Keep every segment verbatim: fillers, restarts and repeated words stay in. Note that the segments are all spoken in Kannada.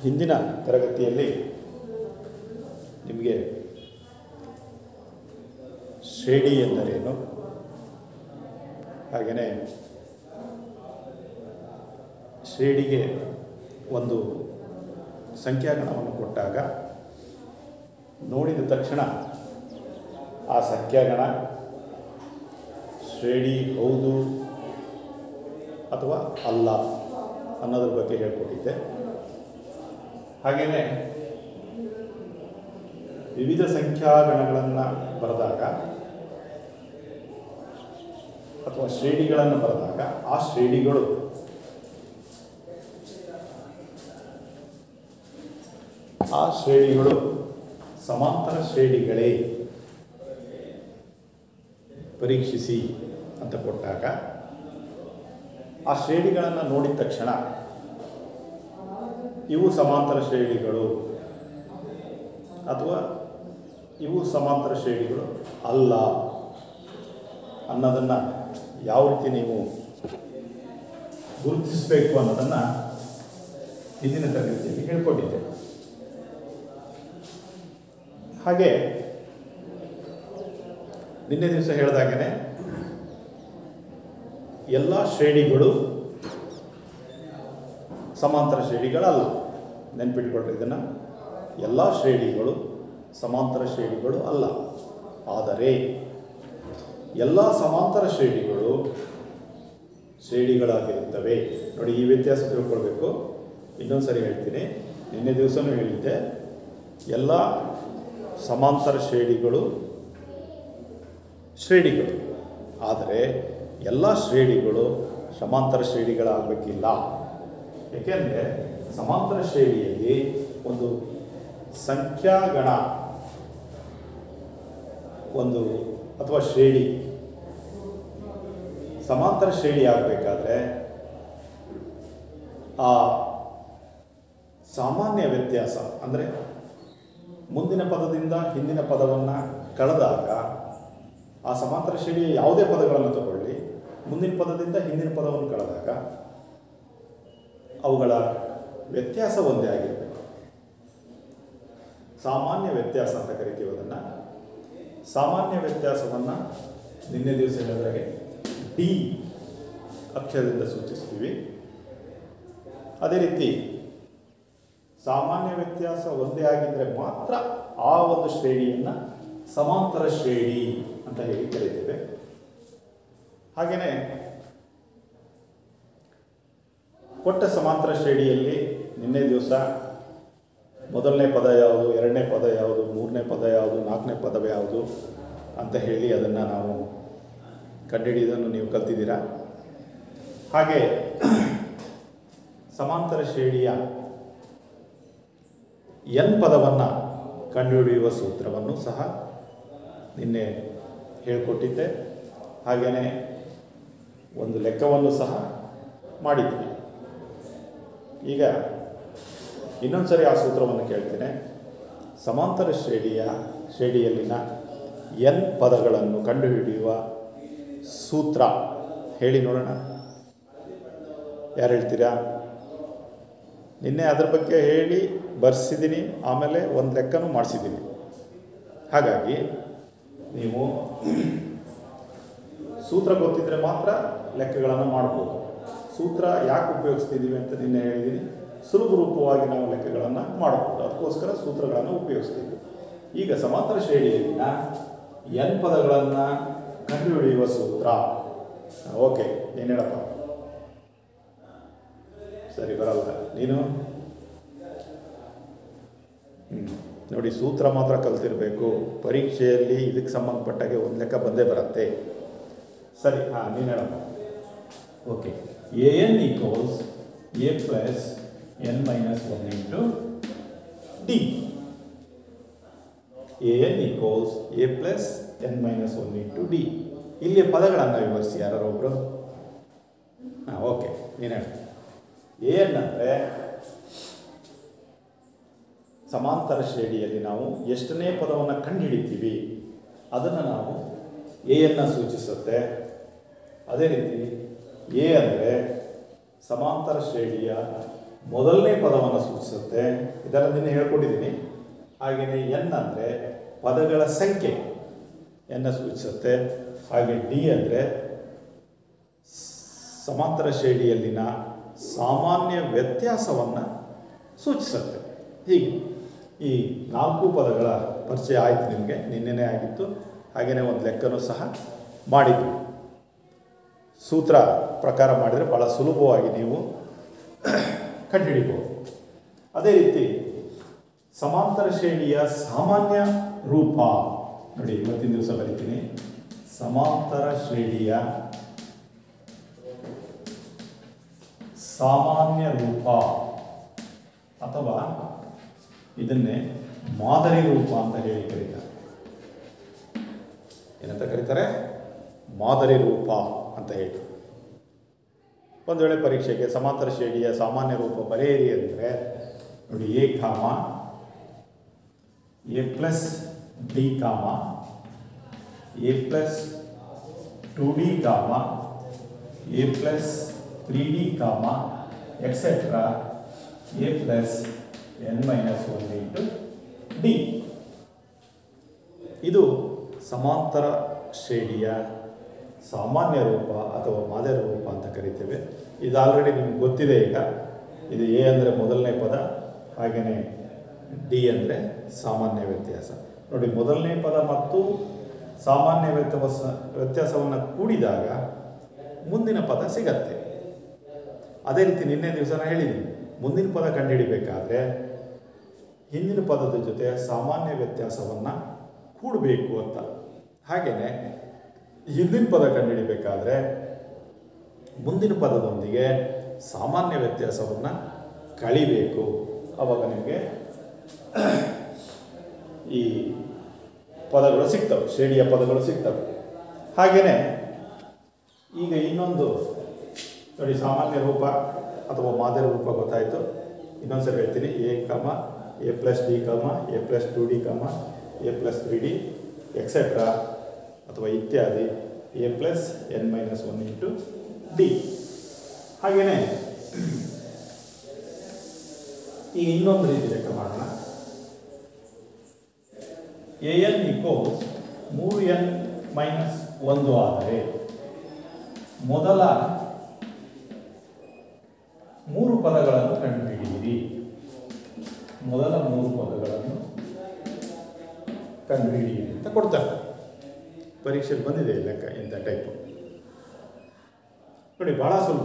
ಹಿಂದಿನ ತರಗತಿಯಲ್ಲಿ ನಿಮಗೆ ಶ್ರೇಣಿ ಎಂದರೇನು, ಹಾಗೆಯೇ ಶ್ರೇಣಿಗೆ ಒಂದು ಸಂಖ್ಯಾಗಣವನ್ನು ಕೊಟ್ಟಾಗ ನೋಡಿದ ತಕ್ಷಣ ಆ ಸಂಖ್ಯಾಗಣ ಶ್ರೇಣಿ ಹೌದು ಅಥವಾ ಅಲ್ಲ ಅನ್ನೋದ್ರ ಬಗ್ಗೆ ಹೇಳ್ಕೊಟ್ಟಿದ್ದೆ. ಹಾಗೆಯೇ ವಿವಿಧ ಸಂಖ್ಯಾಗಣಗಳನ್ನು ಬರೆದಾಗ ಅಥವಾ ಶ್ರೇಣಿಗಳನ್ನು ಬರೆದಾಗ ಆ ಶ್ರೇಣಿಗಳು ಆ ಶ್ರೇಣಿಗಳು ಸಮಾಂತರ ಶ್ರೇಣಿಗಳೇ ಪರೀಕ್ಷಿಸಿ ಅಂತ ಕೊಟ್ಟಾಗ ಆ ಶ್ರೇಣಿಗಳನ್ನು ನೋಡಿದ ತಕ್ಷಣ ಇವು ಸಮಾಂತರ ಶ್ರೇಣಿಗಳು ಅಥವಾ ಇವು ಸಮಾಂತರ ಶ್ರೇಣಿಗಳು ಅಲ್ಲ ಅನ್ನೋದನ್ನು ಯಾವ ರೀತಿ ನೀವು ಗುರುತಿಸಬೇಕು ಅನ್ನೋದನ್ನು ಹಿಂದಿನ ತರಗತಿಯಲ್ಲಿ ಹೇಳ್ಕೊಟ್ಟಿದ್ದೆ. ಹಾಗೆ ನಿನ್ನೆ ದಿವಸ ಹೇಳಿದಾಗೇ ಎಲ್ಲ ಶ್ರೇಣಿಗಳು ಸಮಾಂತರ ಶ್ರೇಣಿಗಳಲ್ಲ. ನೆನ್ಪಿಟ್ಕೊಳ್ರಿ ಇದನ್ನು, ಎಲ್ಲ ಶ್ರೇಣಿಗಳು ಸಮಾಂತರ ಶ್ರೇಣಿಗಳು ಅಲ್ಲ. ಆದರೆ ಎಲ್ಲ ಸಮಾಂತರ ಶ್ರೇಣಿಗಳು ಶ್ರೇಣಿಗಳಾಗಿರುತ್ತವೆ. ನೋಡಿ, ಈ ವ್ಯತ್ಯಾಸ ತಿಳ್ಕೊಳ್ಬೇಕು. ಇನ್ನೊಂದು ಸರಿ ಹೇಳ್ತೀನಿ, ನಿನ್ನೆ ದಿವಸನೂ ಹೇಳಿದ್ದೆ, ಎಲ್ಲ ಸಮಾಂತರ ಶ್ರೇಣಿಗಳು ಶ್ರೇಣಿಗಳು, ಆದರೆ ಎಲ್ಲ ಶ್ರೇಣಿಗಳು ಸಮಾಂತರ ಶ್ರೇಣಿಗಳಾಗಬೇಕಿಲ್ಲ. ಏಕೆಂದರೆ ಸಮಾಂತರ ಶ್ರೇಣಿಯಲ್ಲಿ ಒಂದು ಸಂಖ್ಯಾಗಣ ಒಂದು ಅಥವಾ ಶ್ರೇಣಿ ಸಮಾಂತರ ಶ್ರೇಣಿ ಆಗಬೇಕಾದ್ರೆ ಆ ಸಾಮಾನ್ಯ ವ್ಯತ್ಯಾಸ ಅಂದರೆ ಮುಂದಿನ ಪದದಿಂದ ಹಿಂದಿನ ಪದವನ್ನು ಕಳೆದಾಗ ಆ ಸಮಾಂತರ ಶ್ರೇಣಿಯ ಯಾವುದೇ ಪದಗಳನ್ನು ತಗೊಳ್ಳಿ, ಮುಂದಿನ ಪದದಿಂದ ಹಿಂದಿನ ಪದವನ್ನು ಕಳೆದಾಗ ಅವುಗಳ ವ್ಯತ್ಯಾಸ ಒಂದೇ ಆಗಿರಬೇಕು. ಸಾಮಾನ್ಯ ವ್ಯತ್ಯಾಸ ಅಂತ ಕರಿತೀವಿ ಅದನ್ನು. ಸಾಮಾನ್ಯ ವ್ಯತ್ಯಾಸವನ್ನು ನಿನ್ನೆ ದಿವಸ ಹೇಳಿದಾಗೆ ಡಿ ಅಕ್ಷರದಿಂದ ಸೂಚಿಸ್ತೀವಿ. ಅದೇ ರೀತಿ ಸಾಮಾನ್ಯ ವ್ಯತ್ಯಾಸ ಒಂದೇ ಆಗಿದ್ದರೆ ಮಾತ್ರ ಆ ಒಂದು ಶ್ರೇಣಿಯನ್ನು ಸಮಾಂತರ ಶ್ರೇಣಿ ಅಂತ ಹೇಳಿ ಕರೀತೇವೆ. ಹಾಗೆಯೇ ಕೊಟ್ಟ ಸಮಾಂತರ ಶ್ರೇಣಿಯಲ್ಲಿ ನಿನ್ನೆ ದಿವಸ ಮೊದಲನೇ ಪದ ಯಾವುದು, ಎರಡನೇ ಪದ ಯಾವುದು, ಮೂರನೇ ಪದ ಯಾವುದು, ನಾಲ್ಕನೇ ಪದವೇ ಯಾವುದು ಅಂತ ಹೇಳಿ ಅದನ್ನು ನಾವು ಕಂಡುಹಿಡಿಯೋದನ್ನು ನೀವು ಕಲ್ತಿದ್ದೀರಾ. ಹಾಗೆ ಸಮಾಂತರ ಶ್ರೇಣಿಯ ಎನ್ ಪದವನ್ನು ಕಂಡುಹಿಡಿಯುವ ಸೂತ್ರವನ್ನು ಸಹ ನಿನ್ನೆ ಹೇಳಿಕೊಟ್ಟಿದ್ದೆ. ಹಾಗೆಯೇ ಒಂದು ಲೆಕ್ಕವನ್ನು ಸಹ ಮಾಡಿದ್ವಿ. ಈಗ ಇನ್ನೊಂದು ಸರಿ ಆ ಸೂತ್ರವನ್ನು ಕೇಳ್ತೇನೆ. ಸಮಾಂತರ ಶ್ರೇಣಿಯ ಶ್ರೇಣಿಯಲ್ಲಿನ ಎನ್ ಪದಗಳನ್ನು ಕಂಡುಹಿಡಿಯುವ ಸೂತ್ರ ಹೇಳಿ ನೋಡೋಣ. ಯಾರು ಹೇಳ್ತೀರಾ? ನಿನ್ನೆ ಅದರ ಬಗ್ಗೆ ಹೇಳಿ ಬರೆಸಿದ್ದೀನಿ, ಆಮೇಲೆ ಒಂದು ಲೆಕ್ಕನೂ ಮಾಡಿಸಿದ್ದೀನಿ. ಹಾಗಾಗಿ ನೀವು ಸೂತ್ರ ಗೊತ್ತಿದ್ದರೆ ಮಾತ್ರ ಲೆಕ್ಕಗಳನ್ನು ಮಾಡ್ಬೋದು. ಸೂತ್ರ ಯಾಕೆ ಉಪಯೋಗಿಸ್ತಿದ್ದೀವಿ ಅಂತ ನಿನ್ನೆ ಹೇಳಿದ್ದೀನಿ. ಸುಲಭ ರೂಪವಾಗಿ ನಾವು ಲೆಕ್ಕಗಳನ್ನು ಮಾಡಬಹುದು, ಅದಕ್ಕೋಸ್ಕರ ಸೂತ್ರಗಳನ್ನು ಉಪಯೋಗಿಸ್ತೀವಿ. ಈಗ ಸಮಾಂತರ ಶ್ರೇಣಿಯಲ್ಲಿನ ಎನ್ ಪದಗಳನ್ನು ಕಂಡುಹಿಡಿಯುವ ಸೂತ್ರ. ಓಕೆ, ಏನು ಹೇಳಪ್ಪ? ಸರಿ, ಬರಲ್ಲ ನೀನು. ಹ್ಞೂ ನೋಡಿ, ಸೂತ್ರ ಮಾತ್ರ ಕಲ್ತಿರಬೇಕು. ಪರೀಕ್ಷೆಯಲ್ಲಿ ಇದಕ್ಕೆ ಸಂಬಂಧಪಟ್ಟಾಗೆ ಒಂದು ಲೆಕ್ಕ ಬಂದೇ ಬರುತ್ತೆ. ಸರಿ, ಹಾಂ, ನೀನು ಹೇಳಪ್ಪ. Okay, a n equals a plus n minus one into d. A n equals a plus n minus one into d. ಇಲ್ಲಿ ಪದಗಳನ್ನು ವಿವರಿಸಿ ಯಾರು ಒಬ್ಬರು. ಹಾಂ, ಓಕೆ, ನೀನು ಹೇಳಿ. ಎ ಎನ್ ಅಂದರೆ ಸಮಾಂತರ ಶ್ರೇಣಿಯಲ್ಲಿ ನಾವು ಎಷ್ಟನೇ ಪದವನ್ನು ಕಂಡುಹಿಡಿತೀವಿ ಅದನ್ನು ನಾವು ಎ ಎನ್ನ ಸೂಚಿಸುತ್ತೆ. ಅದೇ ರೀತಿ ಎ ಅಂದರೆ ಸಮಾಂತರ ಶ್ರೇಣಿಯ ಮೊದಲನೇ ಪದವನ್ನು ಸೂಚಿಸುತ್ತೆ. ಇದನ್ನು ನಿನ್ನೆ ಹೇಳ್ಕೊಟ್ಟಿದ್ದೀನಿ. ಹಾಗೆಯೇ ಎನ್ ಅಂದರೆ ಪದಗಳ ಸಂಖ್ಯೆ ಎನ್ನ ಸೂಚಿಸುತ್ತೆ. ಹಾಗೆ ಡಿ ಅಂದರೆ ಸಮಾಂತರ ಶ್ರೇಣಿಯಲ್ಲಿನ ಸಾಮಾನ್ಯ ವ್ಯತ್ಯಾಸವನ್ನು ಸೂಚಿಸುತ್ತೆ. ಹೀಗೆ ಈ ನಾಲ್ಕು ಪದಗಳ ಪರಿಚಯ ಆಯಿತು ನಿಮಗೆ, ನಿನ್ನೆನೇ ಆಗಿತ್ತು. ಹಾಗೆಯೇ ಒಂದು ಲೆಕ್ಕನೂ ಸಹ ಮಾಡಿದ್ವಿ. ಸೂತ್ರ ಪ್ರಕಾರ ಮಾಡಿದರೆ ಭಾಳ ಸುಲಭವಾಗಿ ನೀವು ಕಂಡುಹಿಡಿಬೋದು. ಅದೇ ರೀತಿ ಸಮಾಂತರ ಶ್ರೇಣಿಯ ಸಾಮಾನ್ಯ ರೂಪ ನೋಡಿ, ಇವತ್ತಿನ ದಿವಸ ಬರೀತೀನಿ. ಸಮಾಂತರ ಶ್ರೇಣಿಯ ಸಾಮಾನ್ಯ ರೂಪ ಅಥವಾ ಇದನ್ನೇ ಮಾದರಿ ರೂಪ ಅಂತ ಹೇಳಿ ಕರೀತಾರೆ. ಏನಂತ ಕರೀತಾರೆ? ಮಾದರಿ ರೂಪ ಅಂತ ಹೇಳಿ. ಒಂದು ವೇಳೆ ಪರೀಕ್ಷೆಗೆ ಸಮಾಂತರ ಶ್ರೇಣಿಯ ಸಾಮಾನ್ಯ ರೂಪ ಬರೆಯಿರಿ ಅಂದರೆ ನೋಡಿ, a comma a plus d comma a plus two d comma a plus three d comma etcetera a plus n minus one into d. ಇದು ಸಮಾಂತರ ಶ್ರೇಣಿಯ ಸಾಮಾನ್ಯ ರೂಪ ಅಥವಾ ಮಾದರಿ ರೂಪ ಅಂತ ಕರಿತೇವೆ. ಇದು ಆಲ್ರೆಡಿ ನಿಮ್ಗೆ ಗೊತ್ತಿದೆ. ಈಗ ಇದು ಎ ಅಂದರೆ ಮೊದಲನೇ ಪದ, ಹಾಗೆಯೇ ಡಿ ಅಂದರೆ ಸಾಮಾನ್ಯ ವ್ಯತ್ಯಾಸ. ನೋಡಿ, ಮೊದಲನೇ ಪದ ಮತ್ತು ಸಾಮಾನ್ಯ ವ್ಯತ್ಯಾಸ ವ್ಯತ್ಯಾಸವನ್ನು ಕೂಡಿದಾಗ ಮುಂದಿನ ಪದ ಸಿಗತ್ತೆ. ಅದೇ ರೀತಿ ನಿನ್ನೆ ದಿವಸ ನಾನು ಹೇಳಿದ್ದೀನಿ, ಮುಂದಿನ ಪದ ಕಂಡುಹಿಡಿಬೇಕಾದ್ರೆ ಹಿಂದಿನ ಪದದ ಜೊತೆ ಸಾಮಾನ್ಯ ವ್ಯತ್ಯಾಸವನ್ನು ಕೂಡಬೇಕು ಅಂತ. ಹಾಗೆಯೇ ಹಿಂದಿನ ಪದ ಕಂಡುಹಿಡಿಬೇಕಾದ್ರೆ ಮುಂದಿನ ಪದದೊಂದಿಗೆ ಸಾಮಾನ್ಯ ವ್ಯತ್ಯಾಸವನ್ನು ಕಳಿಬೇಕು. ಆವಾಗ ನಿಮಗೆ ಈ ಪದಗಳು ಸಿಗ್ತವೆ, ಶ್ರೇಣಿಯ ಪದಗಳು ಸಿಗ್ತವೆ. ಹಾಗೆಯೇ ಈಗ ಇನ್ನೊಂದು ನೋಡಿ, ಸಾಮಾನ್ಯ ರೂಪ ಅಥವಾ ಮಾದರಿ ರೂಪ ಗೊತ್ತಾಯಿತು. ಇನ್ನೊಂದು ಸರಿ ಹೇಳ್ತೀನಿ. A comma a plus d comma a plus two d comma a plus three d etcetera ಅಥವಾ ಇತ್ಯಾದಿ a plus n minus one into d. ಹಾಗೆಯೇ ಈಗ ಇನ್ನೊಂದು ರೀತಿ ಲೆಕ್ಕ ಮಾಡೋಣ. ಎ ಎನ್ ಈಕ್ವಲ್ಸ್ ಮೂರು ಎನ್ ಮೈನಸ್ ಒಂದು ಆದರೆ ಮೊದಲ ಮೂರು ಪದಗಳನ್ನು ಕಂಡುಹಿಡಿಯಿರಿ. ಮೊದಲ ಮೂರು ಪದಗಳನ್ನು ಕಂಡುಹಿಡಿಯಿರಿ ಅಂತ ಕೊಡ್ತಾರೆ. ಪರೀಕ್ಷೆಗೆ ಬಂದಿದೆ ಲೆಕ್ಕ ಇಂಥ ಟೈಪು. ನೋಡಿ, ಬಹಳ ಸುಲಭ.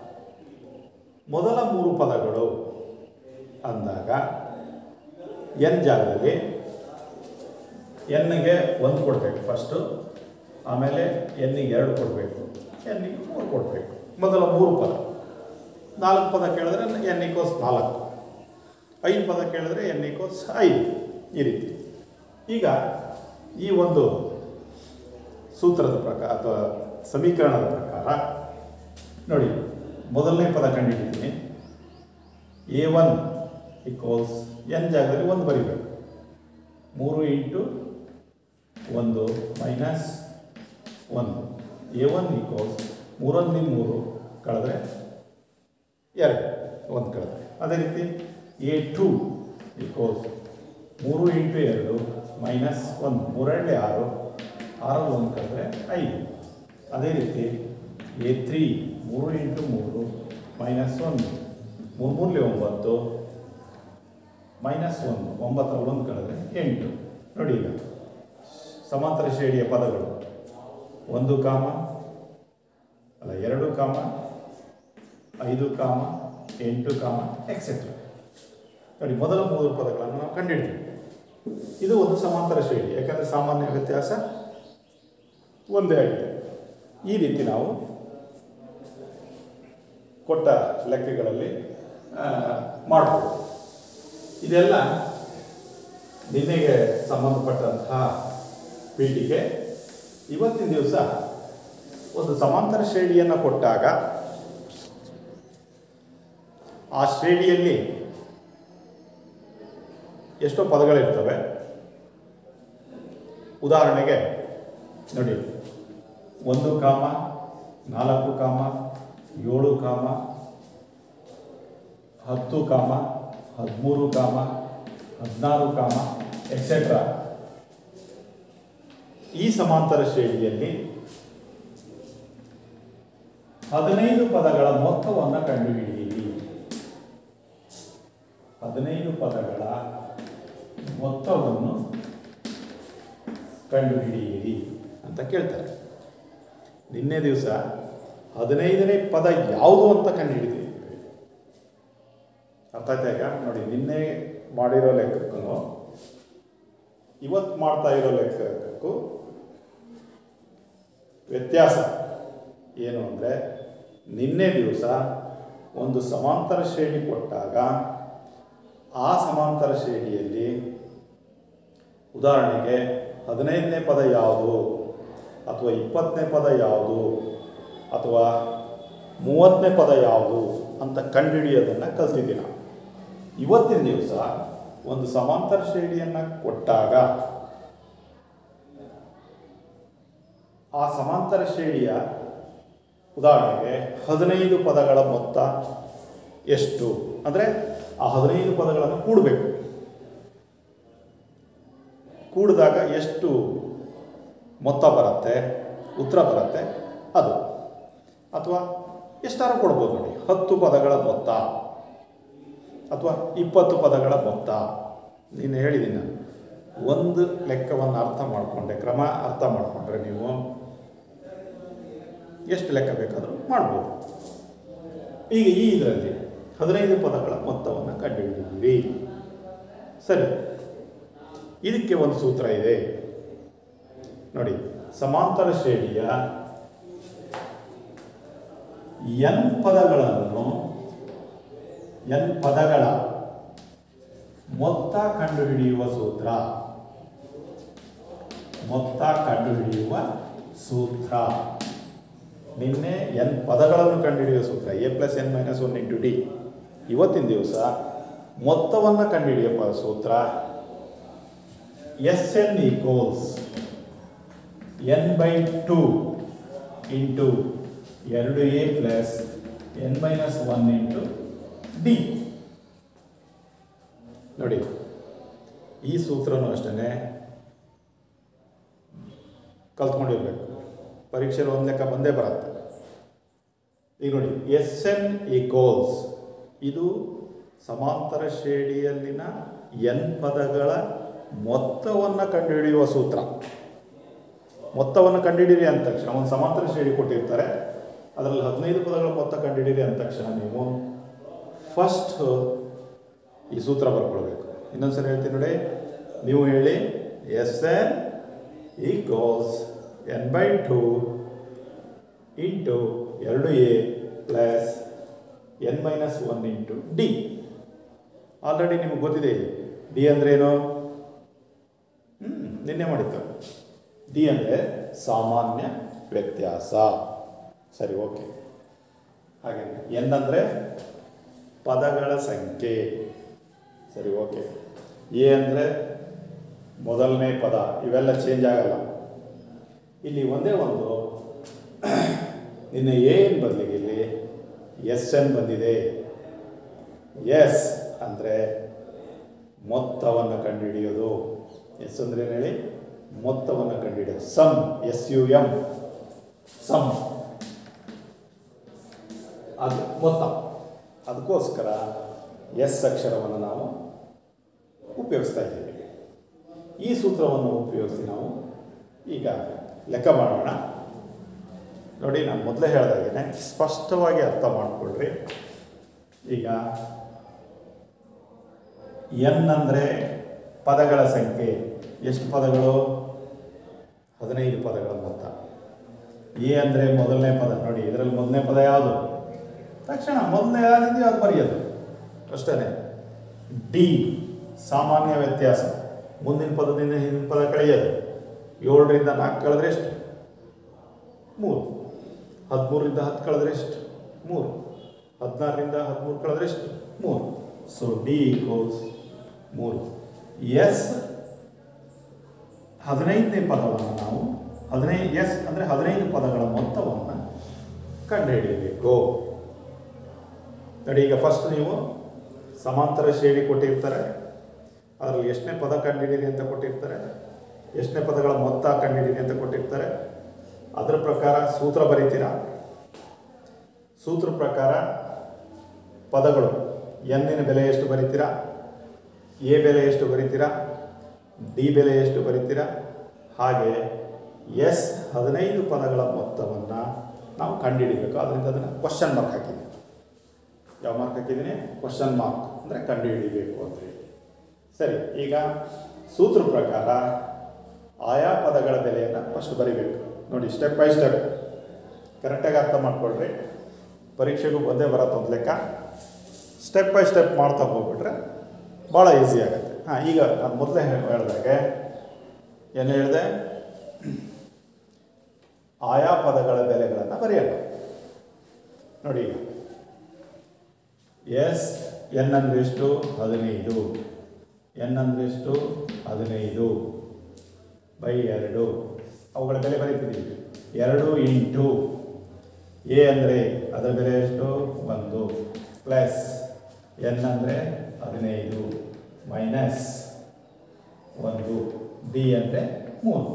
ಮೊದಲ ಮೂರು ಪದಗಳು ಅಂದಾಗ ಎನ್ ಜಾಗದಲ್ಲಿ ಎನ್ನಿಗೆ ಒಂದು ಕೊಡಬೇಕು ಫಸ್ಟು, ಆಮೇಲೆ ಎನ್ನಿಗೆ ಎರಡು ಕೊಡಬೇಕು, ಎನ್ನಿಗೆ ಮೂರು ಕೊಡಬೇಕು. ಮೊದಲ ಮೂರು ಪದ. ನಾಲ್ಕು ಪದ ಕೇಳಿದ್ರೆ ಎನ್ ಈಕ್ವಲ್ಸ್ ನಾಲ್ಕು, ಐದು ಪದ ಕೇಳಿದ್ರೆ ಎನ್ ಈಕ್ವಲ್ಸ್ ಐದು. ಈ ರೀತಿ. ಈಗ ಈ ಒಂದು ಸೂತ್ರದ ಪ್ರಕಾರ ಅಥವಾ ಸಮೀಕರಣದ ಪ್ರಕಾರ ನೋಡಿ, ಮೊದಲನೇ ಪದ ಕಂಡುಹಿಡಿತೀನಿ. ಎ ಒನ್ ಈಕ್ವಲ್ಸ್ ಎನ್ ಜಾಗದಲ್ಲಿ ಒಂದು ಬರೀಬೇಕು. ಮೂರು ಇಂಟು ಒಂದು ಮೈನಸ್ ಒಂದು. ಎ ಒನ್ ಈಕ್ವಲ್ಸ್ ಮೂರೊಂದು ಮೂರು ಕಳೆದ್ರೆ ಎರಡು, ಒಂದು ಕಳೆದ್ರೆ. ಅದೇ ರೀತಿ ಎ ಟು ಈಕ್ವಲ್ಸ್ ಮೂರು ಇಂಟು ಎರಡು ಮೈನಸ್ ಒಂದು, ಮೂರೆರಡೇ ಆರು, ಆರಲ್ಲಿ ಒಂದು ಕಳೆದ್ರೆ ಐದು. ಅದೇ ರೀತಿ ಎ ತ್ರೀ ಮೂರು ಇಂಟು ಮೂರು ಮೈನಸ್ ಒಂದು, ಮೂರು ಮೂರಲಿ ಒಂಬತ್ತು ಮೈನಸ್ ಒಂದು, ಒಂಬತ್ತರಲ್ಲಿ ಒಂದು ಕಳೆದ್ರೆ ಎಂಟು. ನೋಡಿ, ಈಗ ಸಮಾಂತರ ಶ್ರೇಣಿಯ ಪದಗಳು ಒಂದು ಕಾಮ ಅಲ್ಲ ಎರಡು ಕಾಮ ಐದು ಕಾಮ ಎಂಟು ಕಾಮ ಎಕ್ಸೆಟ್ರಾ. ನೋಡಿ, ಮೊದಲ ಮೂರು ಪದಗಳನ್ನು ನಾವು ಕಂಡುಹಿಡ್ತೀವಿ. ಇದು ಒಂದು ಸಮಾಂತರ ಶ್ರೇಣಿ, ಯಾಕಂದರೆ ಸಾಮಾನ್ಯ ವ್ಯತ್ಯಾಸ ಒಂದೇ ಆಗಿದೆ. ಈ ರೀತಿ ನಾವು ಕೊಟ್ಟ ಲೆಕ್ಕಗಳಲ್ಲಿ ಮಾಡ್ಬೋದು. ಇದೆಲ್ಲ ನಿನ್ನೆಗೆ ಸಂಬಂಧಪಟ್ಟಂತಹ ಪೀಠಿಗೆ. ಇವತ್ತಿನ ದಿವಸ ಒಂದು ಸಮಾಂತರ ಶ್ರೇಣಿಯನ್ನು ಕೊಟ್ಟಾಗ ಆ ಶ್ರೇಣಿಯಲ್ಲಿ ಎಷ್ಟೋ ಪದಗಳಿರ್ತವೆ. ಉದಾಹರಣೆಗೆ ನೋಡಿ, ಒಂದು ಕಾಮ ನಾಲ್ಕು ಕಾಮ ಏಳು ಕಾಮ ಹತ್ತು ಕಾಮ ಹದಿಮೂರು ಕಾಮ ಹದಿನಾರು ಕಾಮ ಎಕ್ಸೆಟ್ರಾ ಈ ಸಮಾಂತರ ಶ್ರೇಣಿಯಲ್ಲಿ ಹದಿನೈದು ಪದಗಳ ಮೊತ್ತವನ್ನು ಕಂಡುಹಿಡಿಯಿರಿ. ಹದಿನೈದು ಪದಗಳ ಮೊತ್ತವನ್ನು ಕಂಡುಹಿಡಿಯಿರಿ ಅಂತ ಕೇಳ್ತಾರೆ. ನಿನ್ನೆ ದಿವಸ ಹದಿನೈದನೇ ಪದ ಯಾವುದು ಅಂತ ಕಂಡುಹಿಡಿದೀವಿ. ಅರ್ಥ ಆಯ್ತಾ? ಈಗ ನೋಡಿ, ನಿನ್ನೆ ಮಾಡಿರೋ ಲೆಕ್ಕಕ್ಕೂ ಇವತ್ತು ಮಾಡ್ತಾ ಇರೋ ಲೆಕ್ಕಕ್ಕೂ ವ್ಯತ್ಯಾಸ ಏನು ಅಂದರೆ, ನಿನ್ನೆ ದಿವಸ ಒಂದು ಸಮಾಂತರ ಶ್ರೇಣಿ ಕೊಟ್ಟಾಗ ಆ ಸಮಾಂತರ ಶ್ರೇಣಿಯಲ್ಲಿ ಉದಾಹರಣೆಗೆ ಹದಿನೈದನೇ ಪದ ಯಾವುದು ಅಥವಾ ಇಪ್ಪತ್ತನೇ ಪದ ಯಾವುದು ಅಥವಾ ಮೂವತ್ತನೇ ಪದ ಯಾವುದು ಅಂತ ಕಂಡುಹಿಡಿಯೋದನ್ನು ಕಲ್ತಿದ್ದೀವಿ ನಾವು. ಇವತ್ತಿನ ದಿವಸ ಒಂದು ಸಮಾಂತರ ಶ್ರೇಣಿಯನ್ನು ಕೊಟ್ಟಾಗ ಆ ಸಮಾಂತರ ಶ್ರೇಣಿಯ ಉದಾಹರಣೆಗೆ ಹದಿನೈದು ಪದಗಳ ಮೊತ್ತ ಎಷ್ಟು ಅಂದರೆ ಆ ಹದಿನೈದು ಪದಗಳನ್ನು ಕೂಡಬೇಕು. ಕೂಡಿದಾಗ ಎಷ್ಟು ಮೊತ್ತ ಬರುತ್ತೆ, ಉತ್ತರ ಬರುತ್ತೆ ಅದು. ಅಥವಾ ಎಷ್ಟಾರು ಕೊಡ್ಬೋದು ನೋಡಿ, ಹತ್ತು ಪದಗಳ ಮೊತ್ತ ಅಥವಾ ಇಪ್ಪತ್ತು ಪದಗಳ ಮೊತ್ತ. ನೀನು ಹೇಳಿದ್ದೀನಿ ನಾನು, ಒಂದು ಲೆಕ್ಕವನ್ನು ಅರ್ಥ ಮಾಡಿಕೊಂಡೆ, ಕ್ರಮ ಅರ್ಥ ಮಾಡಿಕೊಂಡ್ರೆ ನೀವು ಎಷ್ಟು ಲೆಕ್ಕ ಬೇಕಾದರೂ ಮಾಡ್ಬೋದು. ಈಗ ಈ ಇದರಲ್ಲಿ ಹದಿನೈದು ಪದಗಳ ಮೊತ್ತವನ್ನು ಕಂಡುಹಿಡಿಯಿರಿ. ಸರಿ, ಇದಕ್ಕೆ ಒಂದು ಸೂತ್ರ ಇದೆ ನೋಡಿ. ಸಮಾಂತರ ಶ್ರೇಣಿಯ ಎನ್ ಪದಗಳನ್ನು ಎನ್ ಪದಗಳ ಮೊತ್ತ ಕಂಡುಹಿಡಿಯುವ ಸೂತ್ರ ಮೊತ್ತ ಕಂಡುಹಿಡಿಯುವ ಸೂತ್ರ ನಿನ್ನೆ ಎನ್ ಪದಗಳನ್ನು ಕಂಡುಹಿಡಿಯುವ ಸೂತ್ರ a plus n minus one into d. ಇವತ್ತಿನ ದಿವಸ ಮೊತ್ತವನ್ನು ಕಂಡುಹಿಡಿಯುವ ಸೂತ್ರ s n equals n by two into ಎರಡು a plus n minus one into d. ನೋಡಿ, ಈ ಸೂತ್ರನೂ ಅಷ್ಟೇ ಕಲ್ತ್ಕೊಂಡಿರ್ಬೇಕು. ಪರೀಕ್ಷೆಯಲ್ಲಿ ಒಂದು ಲೆಕ್ಕ ಬಂದೇ ಬರುತ್ತೆ. ಈಗ ನೋಡಿ, ಎಸ್ ಎನ್ ಈಕ್ವಲ್ಸ್ ಇದು ಸಮಾಂತರ ಶ್ರೇಣಿಯಲ್ಲಿನ ಎನ್ ಪದಗಳ ಮೊತ್ತವನ್ನು ಕಂಡುಹಿಡಿಯುವ ಸೂತ್ರ. ಮೊತ್ತವನ್ನು ಕಂಡುಹಿಡಿಯಿರಿ ಅಂದ ತಕ್ಷಣ ಒಂದು ಸಮಾಂತರ ಶ್ರೇಣಿ ಕೊಟ್ಟಿರ್ತಾರೆ, ಅದರಲ್ಲಿ ಹದಿನೈದು ಪದಗಳ ಮೊತ್ತ ಕಂಡುಹಿಡಿಯಿರಿ ಅಂದ ತಕ್ಷಣ ನೀವು ಫಸ್ಟ್ ಈ ಸೂತ್ರ ಬರ್ಕೊಳ್ಬೇಕು. ಇನ್ನೊಂದ್ಸಲ ಹೇಳ್ತೀನಿ ನೋಡಿ, ನೀವು ಹೇಳಿ s n equals n by two into ಎರಡು a plus n minus one into d. Already ನಿಮಗೆ ಗೊತ್ತಿದೆ ಇಲ್ಲಿ ಡಿ ಅಂದ್ರೇನು, ಹ್ಞೂ ನಿನ್ನೆ ಮಾಡಿತ್ತು. ಡಿ ಅಂದರೆ ಸಾಮಾನ್ಯ ವ್ಯತ್ಯಾಸ. ಸರಿ, ಓಕೆ. ಹಾಗೆ ಎನ್ ಅಂದರೆ ಪದಗಳ ಸಂಖ್ಯೆ. ಸರಿ, ಓಕೆ. ಎ ಅಂದರೆ ಮೊದಲನೇ ಪದ. ಇವೆಲ್ಲ ಚೇಂಜ್ ಆಗಲ್ಲ. ಇಲ್ಲಿ ಒಂದೇ ಒಂದು ನಿನ್ನೆ ಎ ಎನ್ ಬದಲಿಗೆ ಇಲ್ಲಿ ಎಸ್ ಎನ್ ಬಂದಿದೆ. ಎಸ್ ಅಂದರೆ ಮೊತ್ತವನ್ನು ಕಂಡುಹಿಡಿಯೋದು. ಎಸ್ ಅಂದರೆ ಏನು ಹೇಳಿ, ಮೊತ್ತವನ್ನು ಕಂಡುಹಿಡಿಯೋದು. Sum, S U M, sum, ಅದು ಮೊತ್ತ. ಅದಕ್ಕೋಸ್ಕರ ಎಸ್ ಅಕ್ಷರವನ್ನು ನಾವು ಉಪಯೋಗಿಸ್ತಾ ಇದ್ದೀವಿ. ಈ ಸೂತ್ರವನ್ನು ಉಪಯೋಗಿಸಿ ನಾವು ಈಗ ಲೆಕ್ಕ ಮಾಡೋಣ. ನೋಡಿ, ನಾನು ಮೊದಲೇ ಹೇಳಿದಾಗೇ ಸ್ಪಷ್ಟವಾಗಿ ಅರ್ಥ ಮಾಡಿಕೊಳ್ಳ್ರಿ. ಈಗ ಎನ್ ಅಂದರೆ ಪದಗಳ ಸಂಖ್ಯೆ. ಎಷ್ಟು ಪದಗಳು? ಹದಿನೈದು ಪದಗಳ ಮೊತ್ತ. ಎ ಅಂದರೆ ಮೊದಲನೇ ಪದ. ನೋಡಿ, ಇದರಲ್ಲಿ ಮೊದಲನೇ ಪದ ಯಾವುದು? ತಕ್ಷಣ ಮೊದಲನೇ ಯಾರಿದೆಯೋ ಅದು ಬರೆಯೋದು ಅಷ್ಟೇ. ಡಿ ಸಾಮಾನ್ಯ ವ್ಯತ್ಯಾಸ. ಮುಂದಿನ ಪದದಿಂದ ಹಿಂದಿನ ಪದ ಕಳೆಯೋದು. ಏಳರಿಂದ ನಾಲ್ಕು ಕಳೆದ್ರೆ ಎಷ್ಟು? ಮೂರು. ಹದಿಮೂರರಿಂದ ಹತ್ತು ಕಳೆದ್ರೆ ಎಷ್ಟು? ಮೂರು. ಹದಿನಾರರಿಂದ ಹದಿಮೂರು ಕಳೆದ್ರೆ ಎಷ್ಟು? ಮೂರು. ಸೊ ಡಿ ಈಕ್ವಲ್ಸ್ ಮೂರು. ಎಸ್ ಹದಿನೈದನೇ ಪದವನ್ನು ನಾವು ಹದಿನೈದು ಎಸ್ ಅಂದರೆ ಹದಿನೈದು ಪದಗಳ ಮೊತ್ತವನ್ನು ಕಂಡುಹಿಡಿಯಬೇಕು. ನೋಡಿ, ಈಗ ಫಸ್ಟ್ ನೀವು ಸಮಾಂತರ ಶ್ರೇಣಿ ಕೊಟ್ಟಿರ್ತಾರೆ, ಅದರಲ್ಲಿ ಎಷ್ಟನೇ ಪದ ಕಂಡುಹಿಡೀರಿ ಅಂತ ಕೊಟ್ಟಿರ್ತಾರೆ, ಎಷ್ಟನೇ ಪದಗಳ ಮೊತ್ತ ಕಂಡುಹಿಡೀರಿ ಅಂತ ಕೊಟ್ಟಿರ್ತಾರೆ. ಅದರ ಪ್ರಕಾರ ಸೂತ್ರ ಬರೀತೀರಾ. ಸೂತ್ರ ಪ್ರಕಾರ ಪದಗಳು ಎನ್ನಿನ ಬೆಲೆ ಎಷ್ಟು ಬರೀತೀರಾ, ಎ ಬೆಲೆ ಎಷ್ಟು ಬರೀತೀರಾ, ಡಿ ಬೆಲೆ ಎಷ್ಟು ಬರೀತೀರಾ, ಹಾಗೆ ಎಸ್ ಹದಿನೈದು ಪದಗಳ ಮೊತ್ತವನ್ನು ನಾವು ಕಂಡುಹಿಡಿಬೇಕು. ಅದರಿಂದ ಅದನ್ನು ಕ್ವಶನ್ ಮಾರ್ಕ್ ಹಾಕಿದ್ದೀನಿ. ಯಾವ ಮಾರ್ಕ್ ಹಾಕಿದ್ದೀನಿ? ಕ್ವಶನ್ ಮಾರ್ಕ್, ಅಂದರೆ ಕಂಡುಹಿಡಿಬೇಕು ಅಂತೇಳಿ. ಸರಿ, ಈಗ ಸೂತ್ರ ಪ್ರಕಾರ ಆಯಾ ಪದಗಳ ಬೆಲೆಯನ್ನು ಫಸ್ಟ್ ಬರೀಬೇಕು. ನೋಡಿ, ಸ್ಟೆಪ್ ಬೈ ಸ್ಟೆಪ್ ಕರೆಕ್ಟಾಗಿ ಅರ್ಥ ಮಾಡ್ಕೊಳ್ರಿ. ಪರೀಕ್ಷೆಗೂ ಒಂದೇ ಬರತ್ತೆ ಒಂದು ಲೆಕ್ಕ. ಸ್ಟೆಪ್ ಬೈ ಸ್ಟೆಪ್ ಮಾಡ್ತಾ ಹೋಗ್ಬಿಟ್ರೆ ಭಾಳ ಈಸಿ ಆಗುತ್ತೆ. ಹಾಂ, ಈಗ ನಾನು ಮೊದಲೇ ಹೇಳಿದಾಗೆ ಏನು ಹೇಳಿದೆ? ಆಯಾ ಪದಗಳ ಬೆಲೆಗಳನ್ನು ಬರೆಯೋಣ. ನೋಡಿ, ಎಸ್ ಎನ್ ಅಂದರೆ ಎಷ್ಟು? ಹದಿನೈದು. ಎನ್ ಅಂದರೆ ಎಷ್ಟು? ಹದಿನೈದು ಬೈ ಎರಡು. ಅವುಗಳ ಬೆಲೆ ಬರೀತಿದ್ದೀವಿ. ಎರಡು ಇಂಟು ಎ ಅಂದರೆ ಅದರ ಬೆಲೆ ಎಷ್ಟು? ಒಂದು, ಪ್ಲಸ್ ಎನ್ ಅಂದರೆ ಹದಿನೈದು ಮೈನಸ್ ಒಂದು, ಡಿ ಅಂದರೆ ಮೂರು.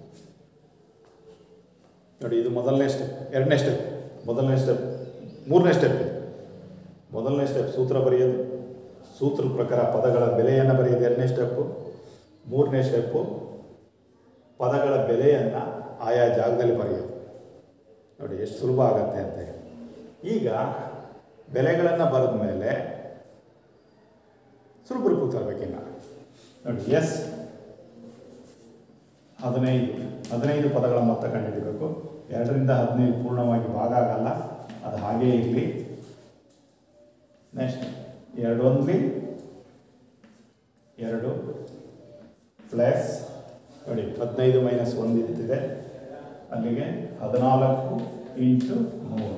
ನೋಡಿ, ಇದು ಮೊದಲನೇ ಸ್ಟೆಪ್. ಎರಡನೇ ಸ್ಟೆಪ್, ಮೊದಲನೇ ಸ್ಟೆಪ್, ಮೂರನೇ ಸ್ಟೆಪ್. ಮೊದಲನೇ ಸ್ಟೆಪ್ ಸೂತ್ರ ಬರೆಯೋದು, ಸೂತ್ರ ಪ್ರಕಾರ ಪದಗಳ ಬೆಲೆಯನ್ನು ಬರೆಯೋದು ಎರಡನೇ ಸ್ಟೆಪ್ಪು. ಮೂರನೇ ಸ್ಟೆಪ್ಪು ಪದಗಳ ಬೆಲೆಯನ್ನು ಆಯಾ ಜಾಗದಲ್ಲಿ ಬರೆಯೋದು. ನೋಡಿ ಎಷ್ಟು ಸುಲಭ ಆಗತ್ತೆ ಅಂತ. ಈಗ ಬೆಲೆಗಳನ್ನು ಬರೆದ ಮೇಲೆ ಸ್ವಲ್ಪ ರೂಪಕ್ಕೆ ತರಬೇಕಿನ್ನ. ನೋಡಿ, ಎಸ್ ಹದಿನೈದು ಹದಿನೈದು ಪದಗಳ ಮೊತ್ತ ಕಂಡುಹಿಡಿಬೇಕು. ಎರಡರಿಂದ ಹದಿನೈದು ಪೂರ್ಣವಾಗಿ ಭಾಗ ಆಗಲ್ಲ, ಅದು ಹಾಗೇ ಇರಲಿ. ನೆಕ್ಸ್ಟ್ ಎರಡು ಒಂದ್ಲಿ ಎರಡು ಪ್ಲಸ್, ನೋಡಿ ಹದಿನೈದು ಮೈನಸ್ ಒಂದು ಇರ್ತಿದೆ, ಅಲ್ಲಿಗೆ ಹದಿನಾಲ್ಕು ಇಂಟು ಮೂರು.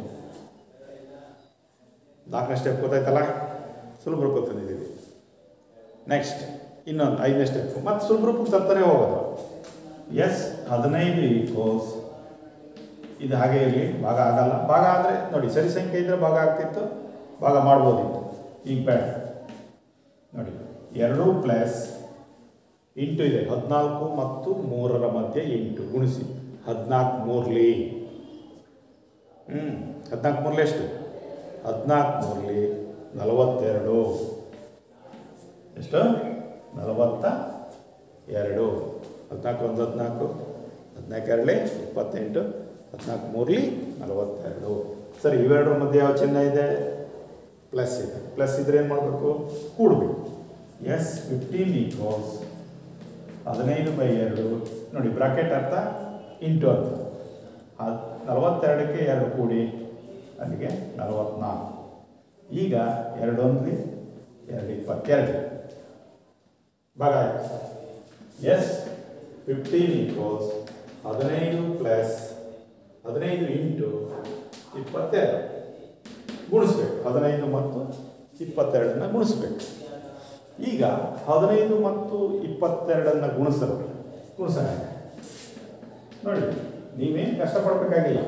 ನಾಲ್ಕನೇ ಸ್ಟೆಪ್ ಗೊತ್ತಾಯ್ತಲ್ಲ, ಸುಲಭ ರೂಪಕ್ಕೆ ತಂದಿದ್ದೀವಿ. ನೆಕ್ಸ್ಟ್ ಇನ್ನೊಂದು ಐದನೇ ಸ್ಟೆಪ್ಪು, ಮತ್ತು ಸುಲಭ ರೂಪಕ್ಕೆ ತರ್ತಾನೆ ಹೋಗೋದು. ಎಸ್ ಹದಿನೈದು ಈಕ್ವಲ್ಸ್, ಇದು ಹಾಗೆ ಇರಲಿ, ಭಾಗ ಆಗಲ್ಲ. ಭಾಗ ಆದರೆ ನೋಡಿ, ಸರಿ ಸಂಖ್ಯೆ ಇದ್ದರೆ ಭಾಗ ಆಗ್ತಿತ್ತು, ಭಾಗ ಮಾಡ್ಬೋದಿತ್ತು. ಈಗ ಬೇಡ. ನೋಡಿ, ಎರಡು ಪ್ಲಸ್ ಇಂಟು ಇದೆ, ಹದಿನಾಲ್ಕು ಮತ್ತು ಮೂರರ ಮಧ್ಯೆ ಎಂಟು ಗುಣಿಸಿ, ಹದಿನಾಲ್ಕು ಮೂರಲಿ ಹ್ಞೂ ಹದಿನಾಲ್ಕು ಮೂರಲಿ ಎಷ್ಟು? ಹದಿನಾಲ್ಕು ಮೂರಲಿ ನಲವತ್ತೆರಡು. ಎಷ್ಟು? ನಲವತ್ತ ಎರಡು. ಹದಿನಾಲ್ಕು ಒಂದು ಹದಿನಾಲ್ಕು, ಹದಿನಾಲ್ಕು ಎರಡಲಿ ಇಪ್ಪತ್ತೆಂಟು, ಹದಿನಾಲ್ಕು ಮೂರಲಿ ನಲವತ್ತೆರಡು. ಸರಿ, ಇವೆರಡರ ಮಧ್ಯೆ ಯಾವ ಚಿಹ್ನೆ ಇದೆ? ಪ್ಲಸ್ ಇದೆ. ಪ್ಲಸ್ ಇದ್ರೆ ಏನು ಮಾಡಬೇಕು? ಕೂಡಬೇಕು. ಎಸ್ ಫಿಫ್ಟೀನ್ ಈಕ್ವಲ್ಸ್ ಹದಿನೈದು ಬೈ ಎರಡು. ನೋಡಿ, ಬ್ರಾಕೆಟ್ ಅರ್ಥ ಇಂಟು ಅರ್ಥ. ಅದು ನಲವತ್ತೆರಡಕ್ಕೆ ಎರಡು ಕೂಡಿ ಅಲ್ಲಿಗೆ ನಲವತ್ತ್ನಾಲ್ಕು. ಈಗ ಎರಡೊಂದ್ಲಿ ಎರಡು ಇಪ್ಪತ್ತೆರಡು ಭಾಗ ಆಯಿತು. ಎಸ್ ಫಿಫ್ಟೀನ್ ಈಕ್ವಲ್ಸ್ ಹದಿನೈದು ಪ್ಲಸ್ ಹದಿನೈದು ಇಂಟು ಇಪ್ಪತ್ತೆರಡು ಗುಣಿಸ್ಬೇಕು. ಹದಿನೈದು ಮತ್ತು ಇಪ್ಪತ್ತೆರಡನ್ನು ಗುಣಿಸ್ಬೇಕು. ಈಗ ಹದಿನೈದು ಮತ್ತು ಇಪ್ಪತ್ತೆರಡನ್ನು ಗುಣಿಸಲು ಗುಣಿಸೋಣ. ನೋಡಿ, ನೀವೇನು ಕಷ್ಟಪಡಬೇಕಾಗಿಲ್ಲ,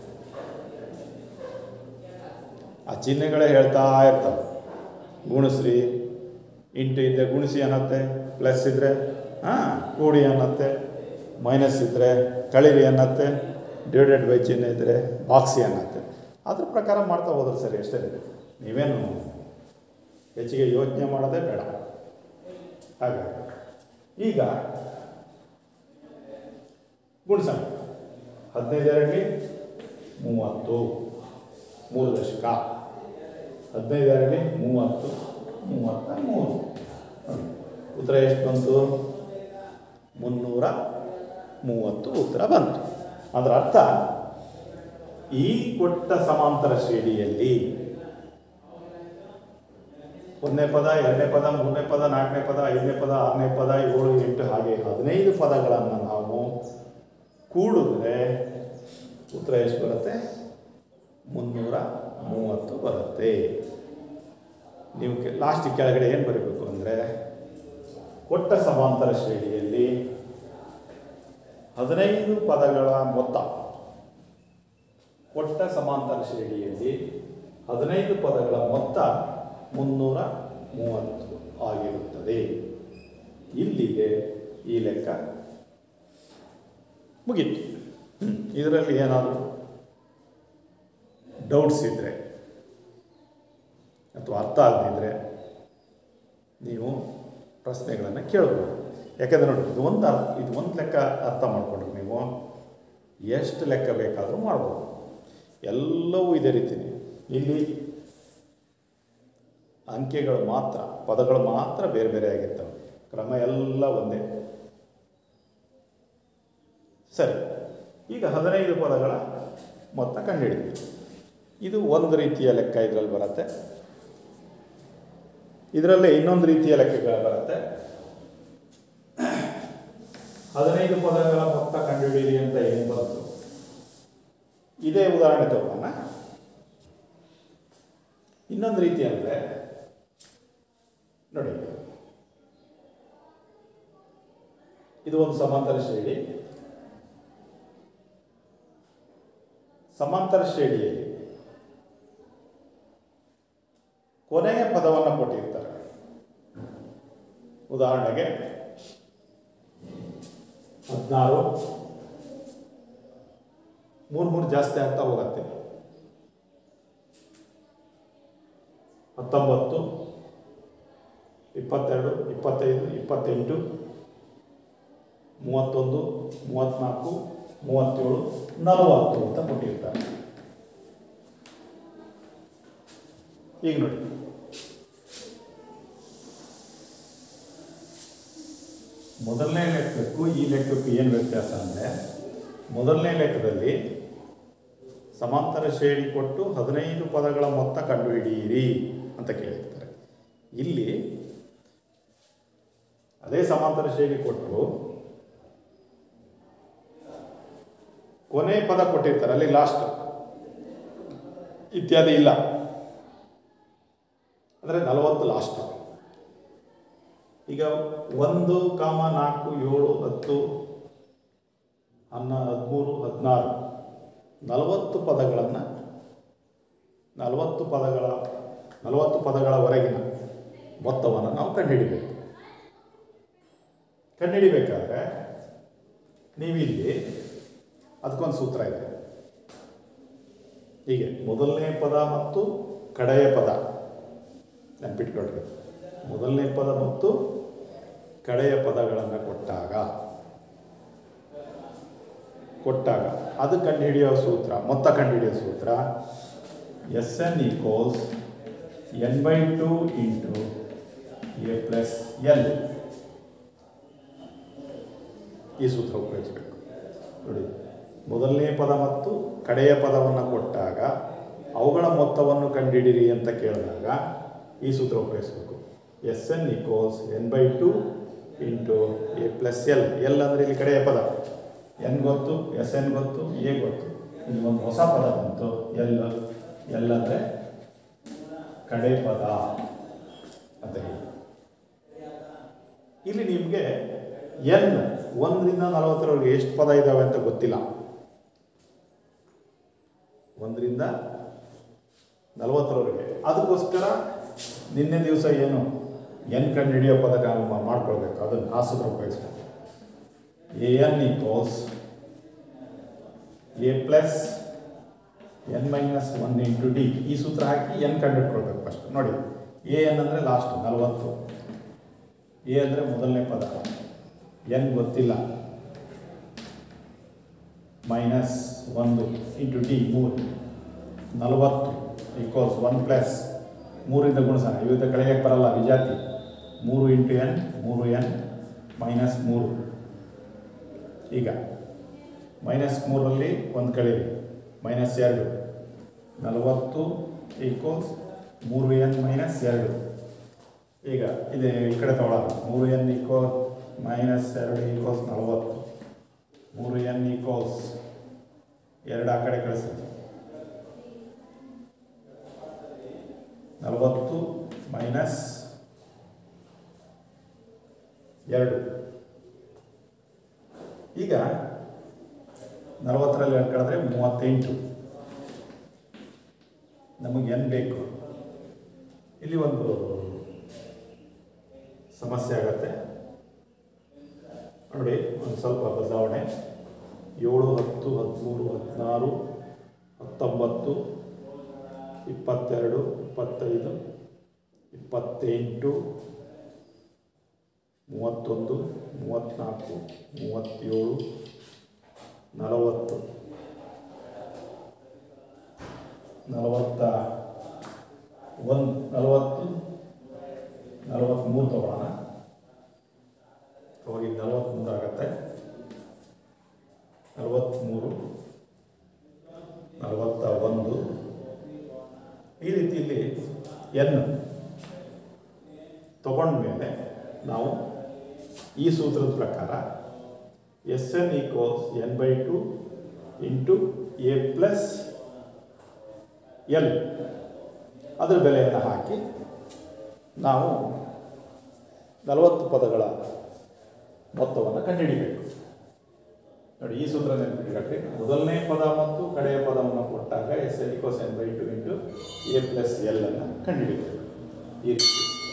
ಆ ಚಿಹ್ನೆಗಳೇ ಹೇಳ್ತಾ ಇರ್ತವೆ. ಗುಣಿಸ್ರಿ, ಇಂಟು ಇದ್ದರೆ ಗುಣಿಸಿ ಅನ್ನತ್ತೆ, ಪ್ಲಸ್ ಇದ್ದರೆ ಹಾಂ ಕೂಡಿ ಅನ್ನತ್ತೆ, ಮೈನಸ್ ಇದ್ದರೆ ಕಳಿರಿ ಅನ್ನತ್ತೆ, ಡಿವೈಡೆಡ್ ಬೈ ಚಿಹ್ನೆ ಇದ್ದರೆ ಬಾಕ್ಸಿ ಅನ್ನತ್ತೆ. ಅದ್ರ ಪ್ರಕಾರ ಮಾಡ್ತಾ ಹೋದ್ರೆ ಸರಿ, ಅಷ್ಟೇ. ನೀವೇನು ಹೆಚ್ಚಿಗೆ ಯೋಚನೆ ಮಾಡೋದೇ ಬೇಡ. ಹಾಗೆ ಈಗ ಗುಣಿಸೋಣ. ಹದಿನೈದು ಎರಡಲಿ ಮೂವತ್ತು, ಮೂರು ದಶಕ. ಹದಿನೈದು ಎರಡಲಿ ಮೂವತ್ತು, ಮೂವತ್ತ ಮೂರು. ಉತ್ತರ ಎಷ್ಟು ಬಂತು? ಮುನ್ನೂರ ಮೂವತ್ತು ಉತ್ತರ ಬಂತು. ಅದರ ಅರ್ಥ, ಈ ಕೊಟ್ಟ ಸಮಾಂತರ ಶ್ರೇಣಿಯಲ್ಲಿ ಒಂದನೇ ಪದ, ಎರಡನೇ ಪದ, ಮೂರನೇ ಪದ, ನಾಲ್ಕನೇ ಪದ, ಐದನೇ ಪದ, ಆರನೇ ಪದ, ಏಳು, ಎಂಟು, ಹಾಗೆ ಹದಿನೈದು ಪದಗಳನ್ನು ನಾವು ಕೂಡಿದ್ರೆ ಉತ್ತರ ಎಷ್ಟು ಬರುತ್ತೆ? ಮುನ್ನೂರ ಮೂವತ್ತು ಬರುತ್ತೆ. ನೀವು ಲಾಸ್ಟ್ ಕೆಳಗಡೆ ಏನು ಬರೀಬೇಕು ಅಂದರೆ, ಕೊಟ್ಟ ಸಮಾಂತರ ಶ್ರೇಣಿಯಲ್ಲಿ ಹದಿನೈದು ಪದಗಳ ಮೊತ್ತ, ಕೊಟ್ಟ ಸಮಾಂತರ ಶ್ರೇಣಿಯಲ್ಲಿ ಹದಿನೈದು ಪದಗಳ ಮೊತ್ತ ಮುನ್ನೂರ ಮೂವತ್ತು ಆಗಿರುತ್ತದೆ. ಇಲ್ಲಿಗೆ ಈ ಲೆಕ್ಕ ಮುಗೀತು. ಇದರಲ್ಲಿ ಏನಾದರೂ ಡೌಟ್ಸ್ ಇದ್ದರೆ ಅಥವಾ ಅರ್ಥ ಆಗದಿದ್ದರೆ ನೀವು ಪ್ರಶ್ನೆಗಳನ್ನು ಕೇಳ್ಬೋದು. ಯಾಕೆಂದರೆ ನೋಡಿ, ಇದು ಒಂದು ಅರ್ಥ ಇದು ಒಂದು ಲೆಕ್ಕ ಅರ್ಥ ಮಾಡಿಕೊಂಡ್ರೆ ನೀವು ಎಷ್ಟು ಲೆಕ್ಕ ಬೇಕಾದರೂ ಮಾಡ್ಬೋದು. ಎಲ್ಲವೂ ಇದೇ ರೀತಿಯೇ. ಇಲ್ಲಿ ಅಂಕೆಗಳು ಮಾತ್ರ, ಪದಗಳು ಮಾತ್ರ ಬೇರೆ ಬೇರೆ ಆಗಿರ್ತವೆ, ಕ್ರಮ ಎಲ್ಲ ಒಂದೇ. ಸರಿ, ಈಗ ಹದಿನೈದು ಪದಗಳ ಮೊತ್ತ ಕಂಡುಹಿಡಿದ್ವಿ. ಇದು ಒಂದು ರೀತಿಯ ಲೆಕ್ಕ ಇದರಲ್ಲಿ ಬರುತ್ತೆ. ಇದರಲ್ಲೇ ಇನ್ನೊಂದು ರೀತಿಯ ಲೆಕ್ಕಗಳು ಬರುತ್ತೆ. ಹದಿನೈದು ಪದಗಳ ಮೊತ್ತ ಕಂಡುಹಿಡಿಯಿರಿ ಅಂತ ಏನು ಬಂತು, ಇದೇ ಉದಾಹರಣೆ ತಗೋಣ. ಇನ್ನೊಂದು ರೀತಿ ಅಂದರೆ ನೋಡಿ, ಇದು ಒಂದು ಸಮಾಂತರ ಶ್ರೇಣಿ. ಸಮಾಂತರ ಶ್ರೇಣಿಯಲ್ಲಿ ಕೊನೆಯ ಪದವನ್ನು ಕೊಟ್ಟಿರ್ತಾರೆ. ಉದಾಹರಣೆಗೆ ಹದಿನಾರು, ಮೂರು ಮೂರು ಜಾಸ್ತಿ ಆಗ್ತಾ ಹೋಗುತ್ತೆ. ಹತ್ತೊಂಬತ್ತು, ಇಪ್ಪತ್ತೆರಡು, ಇಪ್ಪತ್ತೈದು, ಇಪ್ಪತ್ತೆಂಟು, ಮೂವತ್ತೊಂದು, ಮೂವತ್ತ್ನಾಲ್ಕು, ಮೂವತ್ತೇಳು, ನಲವತ್ತು ಅಂತ ಕೊಟ್ಟಿರ್ತಾರೆ. ಈಗ ನೋಡಿ, ಮೊದಲನೇ ಲೆಕ್ಕಕ್ಕೂ ಈ ಲೆಕ್ಕಕ್ಕೂ ಏನು ವ್ಯತ್ಯಾಸ ಅಂದರೆ, ಮೊದಲನೇ ಲೆಕ್ಕದಲ್ಲಿ ಸಮಾಂತರ ಶ್ರೇಣಿ ಕೊಟ್ಟು ಹದಿನೈದು ಪದಗಳ ಮೊತ್ತ ಕಂಡುಹಿಡಿಯಿರಿ ಅಂತ ಕೇಳಿರ್ತಾರೆ. ಇಲ್ಲಿ ಅದೇ ಸಮಾಂತರ ಶ್ರೇಣಿ ಕೊಟ್ಟು ಕೊನೆ ಪದ ಕೊಟ್ಟಿರ್ತಾರೆ, ಅಲ್ಲಿ ಲಾಸ್ಟ್ ಇತ್ಯಾದಿ ಇಲ್ಲ, ಅಂದರೆ ನಲವತ್ತು ಲಾಸ್ಟ್. ಈಗ ಒಂದು ಕಾಮ ನಾಲ್ಕು, ಏಳು, ಹತ್ತು, ಹನ್ನ ಹದಿಮೂರು, ಹದಿನಾರು, ನಲವತ್ತು ಪದಗಳನ್ನು ನಲವತ್ತು ಪದಗಳ ನಲವತ್ತು ಪದಗಳವರೆಗಿನ ಮೊತ್ತವನ್ನು ನಾವು ಕಂಡುಹಿಡಿಬೇಕು. ಕಂಡುಹಿಡಿಬೇಕಾದ್ರೆ ನೀವಿಲ್ಲಿ ಅದಕ್ಕೊಂದು ಸೂತ್ರ ಇದೆ. ಹೀಗೆ ಮೊದಲನೇ ಪದ ಮತ್ತು ಕಡೆಯ ಪದ ನೆನಪಿಟ್ಕೊಳ್ರಿ. ಮೊದಲನೇ ಪದ ಮತ್ತು ಕಡೆಯ ಪದಗಳನ್ನು ಕೊಟ್ಟಾಗ ಕೊಟ್ಟಾಗ ಅದು ಕಂಡುಹಿಡಿಯೋ ಸೂತ್ರ, ಮೊತ್ತ ಕಂಡುಹಿಡಿಯೋ ಸೂತ್ರ s n equals n by two into a plus l. ಈ ಸೂತ್ರ ಉಪಯೋಗಿಸಬೇಕು. ನೋಡಿ, ಮೊದಲನೇ ಪದ ಮತ್ತು ಕಡೆಯ ಪದವನ್ನು ಕೊಟ್ಟಾಗ ಅವುಗಳ ಮೊತ್ತವನ್ನು ಕಂಡುಹಿಡಿಯಿರಿ ಅಂತ ಕೇಳಿದಾಗ ಈ ಸೂತ್ರ ಉಪಯೋಗಿಸಬೇಕು. S n equals n by two into a plus l. L ಅಂದರೆ ಇಲ್ಲಿ ಕಡೆಯ ಪದ, ಎನ್ ಗೊತ್ತು, ಎಸ್ ಎನ್ ಗೊತ್ತು, ಎ ಗೊತ್ತು. ಇಲ್ಲಿ ಒಂದು ಹೊಸ ಪದ ಬಂತು, ಎಲ್. ಎಲ್ ಅಂದರೆ ಕಡೆ ಪದ ಅಂತ ಹೇಳಿ. ಇಲ್ಲಿ ನಿಮಗೆ ಎನ್ ಒಂದರಿಂದ ನಲವತ್ತರವರೆಗೆ ಎಷ್ಟು ಪದ ಇದ್ದಾವೆ ಅಂತ ಗೊತ್ತಿಲ್ಲ. ಒಂದರಿಂದ ನಲವತ್ತರವರೆಗೆ. ಅದಕ್ಕೋಸ್ಕರ ನಿನ್ನೆ ದಿವಸ ಏನು ಎನ್ ಕಂಡು ಹಿಡಿಯೋ ಪದ ಮಾಡ್ಕೊಳ್ಬೇಕು, ಅದನ್ನು ಆ ಸೂತ್ರ ಉಪಯೋಗಿಸ್ಬೇಕು. A n equals a plus n minus one into d. ಈ ಸೂತ್ರ ಹಾಕಿ ಎನ್ ಕಂಡು ಹಿಡ್ಕೊಳ್ಬೇಕು ಫಸ್ಟ್. ನೋಡಿ, ಎ ಎನ್ ಅಂದರೆ ಲಾಸ್ಟ್ ನಲವತ್ತು, ಎ ಅಂದರೆ ಮೊದಲನೇ ಪದ, ಎನ್ ಗೊತ್ತಿಲ್ಲ, ಮೈನಸ್ ಒಂದು ಇಂಟು ಡಿ ಮೂರು, ನಲವತ್ತು ಈಕ್ವಲ್ಸ್ ಒನ್ ಪ್ಲಸ್ ಮೂರಿಂದ ಗುಣಿಸೋಣ. ಇವತ್ತು ಕಳೆಯಕ್ಕೆ ಬರಲ್ಲ, ವಿಜಾತಿ. ಮೂರು ಇಂಟು ಎನ್, ಮೂರು ಎನ್ ಮೈನಸ್ ಮೂರು. ಈಗ ಮೈನಸ್ ಮೂರರಲ್ಲಿ ಒಂದು ಕಳೀರಿ, ಮೈನಸ್ ಎರಡು, ನಲವತ್ತು ಈಕ್ವಲ್ಸ್ ಮೂರು ಎನ್ ಮೈನಸ್ ಎರಡು. ಈಗ ಇದು ಈ ಕಡೆ ತಗೊಳ್ಳೋಣ. ಮೂರು ಎನ್ ಈಕ್ವಲ್ ಮೈನಸ್ ಎರಡು ಈಕ್ವಲ್ಸ್ ನಲವತ್ತು. ಮೂರು ಎನ್ ಈಕ್ವಲ್ಸ್ ಎರಡು ಆ ಕಡೆ ಕಳಿಸ್ತೀವಿ, ನಲವತ್ತು ಮೈನಸ್ ಎರಡು. ಈಗ ನಲವತ್ತರಲ್ಲಿ ಎರಡು ಕಳೆದ್ರೆ ಮೂವತ್ತೆಂಟು. ನಮಗೆ ಎನ್ ಬೇಕು. ಇಲ್ಲಿ ಒಂದು ಸಮಸ್ಯೆ ಆಗುತ್ತೆ. ನೋಡಿ ಒಂದು ಸ್ವಲ್ಪ ಬದಲಾವಣೆ. ಏಳು ಹತ್ತು ಹದಿಮೂರು ಹದಿನಾರು ಹತ್ತೊಂಬತ್ತು ಇಪ್ಪತ್ತೆರಡು ಇಪ್ಪತ್ತೈದು ಇಪ್ಪತ್ತೆಂಟು ಮೂವತ್ತೊಂದು ಮೂವತ್ತ್ನಾಲ್ಕು ಮೂವತ್ತೇಳು ನಲವತ್ತು ನಲವತ್ತ ಒಂದು ನಲವತ್ತು ನಲವತ್ತ್ಮೂರು ತಗೊಳ್ಳೋಣ. ಅವಾಗ ನಲವತ್ತ್ಮೂರು ಆಗುತ್ತೆ. ನಲವತ್ತ್ಮೂರು ನಲವತ್ತ ಒಂದು ಈ ರೀತಿಯಲ್ಲಿ ಎನ್ ತಗೊಂಡ್ಮೇಲೆ ನಾವು ಈ ಸೂತ್ರದ ಪ್ರಕಾರ s n equals n by two into a plus l ಅದರ ಬೆಲೆಯನ್ನು ಹಾಕಿ ನಾವು ನಲವತ್ತು ಪದಗಳ ಮೊತ್ತವನ್ನು ಕಂಡುಹಿಡಿಯಬೇಕು. ನೋಡಿ ಈ ಸೂತ್ರ ನೆನಪಿಟ್ಕೊಳ್ರಿ. ಮೊದಲನೇ ಪದ ಮತ್ತು ಕಡೆಯ ಪದವನ್ನು ಕೊಟ್ಟಾಗ s n equals n by two into a plus l ಅನ್ನು ಕಂಡುಹಿಡಿಯಬೇಕು. ಈ ರೀತಿ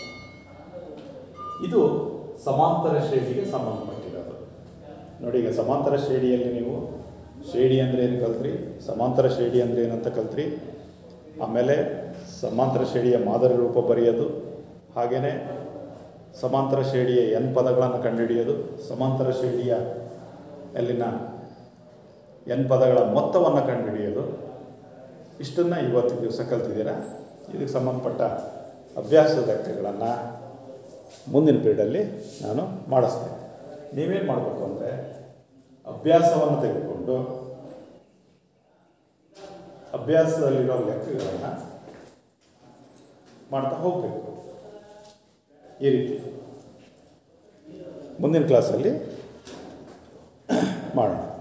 ಇದು ಸಮಾಂತರ ಶ್ರೇಣಿಗೆ ಸಂಬಂಧಪಟ್ಟಿರೋದು. ನೋಡಿ ಈಗ ಸಮಾಂತರ ಶ್ರೇಣಿಯಲ್ಲಿ ನೀವು ಶ್ರೇಣಿ ಅಂದರೆ ಏನು ಕಲ್ತ್ರಿ, ಸಮಾಂತರ ಶ್ರೇಣಿ ಅಂದರೆ ಏನಂತ ಕಲ್ತ್ರಿ, ಆಮೇಲೆ ಸಮಾಂತರ ಶ್ರೇಣಿಯ ಮಾದರಿ ರೂಪ ಬರೆಯೋದು, ಹಾಗೆಯೇ ಸಮಾಂತರ ಶ್ರೇಣಿಯ ಎನ್ ಪದಗಳನ್ನು ಕಂಡುಹಿಡಿಯೋದು, ಸಮಾಂತರ ಶ್ರೇಣಿಯ ಅಲ್ಲಿನ ಎನ್ ಪದಗಳ ಮೊತ್ತವನ್ನು ಕಂಡುಹಿಡಿಯೋದು. ಇಷ್ಟನ್ನು ಇವತ್ತು ದಿವಸ ಕಲ್ತಿದ್ದೀರಾ. ಇದಕ್ಕೆ ಸಂಬಂಧಪಟ್ಟ ಅಭ್ಯಾಸದ ಲೆಕ್ಕಗಳನ್ನು ಮುಂದಿನ ಪೀರಿಯಡಲ್ಲಿ ನಾನು ಮಾಡಿಸ್ತೇನೆ. ನೀವೇನು ಮಾಡಬೇಕು ಅಂದರೆ ಅಭ್ಯಾಸವನ್ನು ತೆಗೆದುಕೊಂಡು ಅಭ್ಯಾಸದಲ್ಲಿರೋ ಲೆಕ್ಕಗಳನ್ನು ಮಾಡ್ತಾ ಹೋಗಬೇಕು. ಈ ರೀತಿ ಮುಂದಿನ ಕ್ಲಾಸಲ್ಲಿ ಮಾಡೋಣ.